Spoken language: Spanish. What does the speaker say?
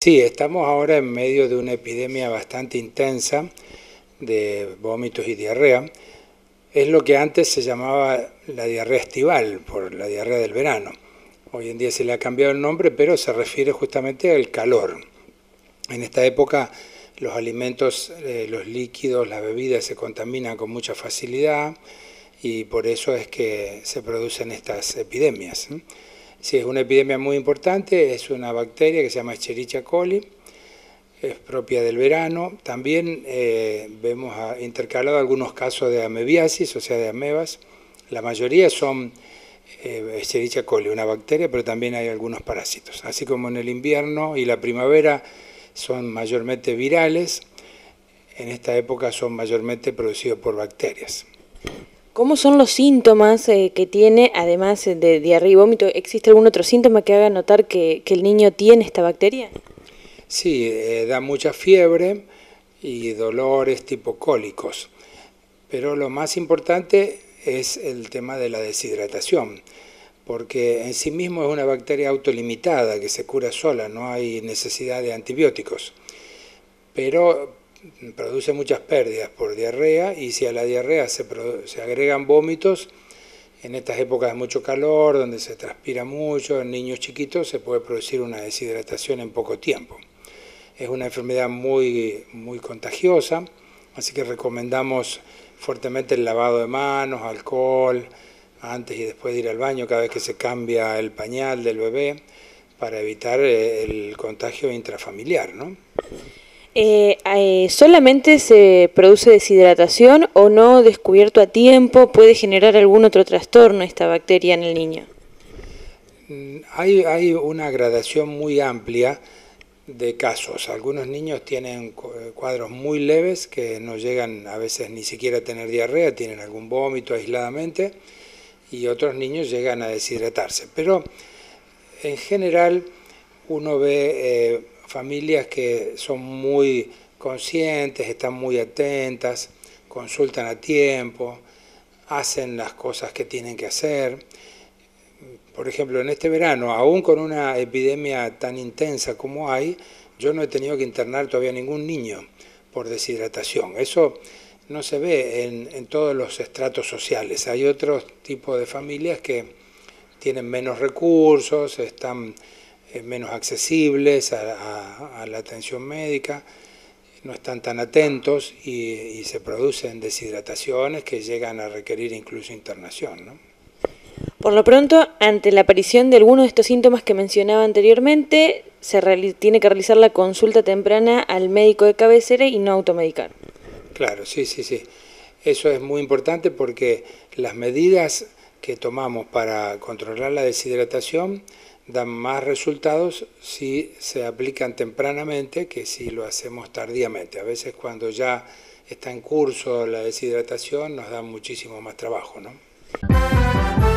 Sí, estamos ahora en medio de una epidemia bastante intensa de vómitos y diarrea. Es lo que antes se llamaba la diarrea estival, por la diarrea del verano. Hoy en día se le ha cambiado el nombre, pero se refiere justamente al calor. En esta época los alimentos, los líquidos, las bebidas se contaminan con mucha facilidad y por eso es que se producen estas epidemias. Sí, es una epidemia muy importante, es una bacteria que se llama Escherichia coli, es propia del verano. También vemos intercalado algunos casos de amebiasis, o sea, de amebas. La mayoría son Escherichia coli, una bacteria, pero también hay algunos parásitos. Así como en el invierno y la primavera son mayormente virales, en esta época son mayormente producidos por bacterias. ¿Cómo son los síntomas que tiene, además de diarrea y vómito? ¿Existe algún otro síntoma que haga notar que el niño tiene esta bacteria? Sí, da mucha fiebre y dolores tipo cólicos, pero lo más importante es el tema de la deshidratación, porque en sí mismo es una bacteria autolimitada que se cura sola, no hay necesidad de antibióticos, pero produce muchas pérdidas por diarrea y si a la diarrea se agregan vómitos, en estas épocas de mucho calor, donde se transpira mucho, en niños chiquitos se puede producir una deshidratación en poco tiempo. Es una enfermedad muy contagiosa, así que recomendamos fuertemente el lavado de manos, alcohol, antes y después de ir al baño, cada vez que se cambia el pañal del bebé, para evitar el contagio intrafamiliar, ¿no? ¿Solamente se produce deshidratación o no descubierto a tiempo puede generar algún otro trastorno esta bacteria en el niño? Hay una gradación muy amplia de casos. Algunos niños tienen cuadros muy leves que no llegan a veces ni siquiera a tener diarrea, tienen algún vómito aisladamente, y otros niños llegan a deshidratarse. Pero en general uno ve familias que son muy conscientes, están muy atentas, consultan a tiempo, hacen las cosas que tienen que hacer. Por ejemplo, en este verano, aún con una epidemia tan intensa como hay, yo no he tenido que internar todavía ningún niño por deshidratación. Eso no se ve en todos los estratos sociales. Hay otros tipos de familias que tienen menos recursos, están menos accesibles a la atención médica, no están tan atentos y se producen deshidrataciones que llegan a requerir incluso internación, ¿no? Por lo pronto, ante la aparición de algunos de estos síntomas que mencionaba anteriormente, tiene que realizar la consulta temprana al médico de cabecera y no automedicar. Claro, sí. Eso es muy importante porque las medidas que tomamos para controlar la deshidratación dan más resultados si se aplican tempranamente que si lo hacemos tardíamente. A veces cuando ya está en curso la deshidratación nos da muchísimo más trabajo, ¿no?